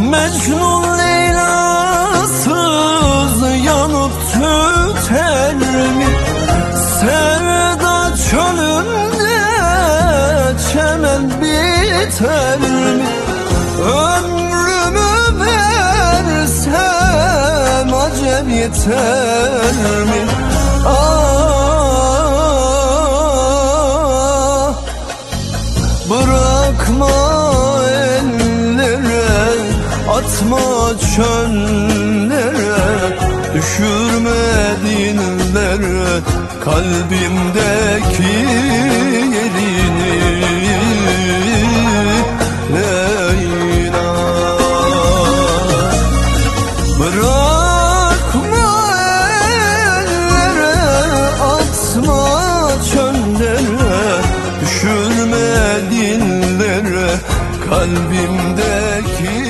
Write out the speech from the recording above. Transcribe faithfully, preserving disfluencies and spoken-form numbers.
Mecnun Leyla'sız yanıp tüter mi? Sevda çölünde çemen biter mi? Ömrümü versem acem yeter mi? Ah, bırakma ellere, atma çöllere, düşürme dillere kalbimdeki yerini. Leyla, bırakma ellere, atma çöllere, düşürme dillere kalbimdeki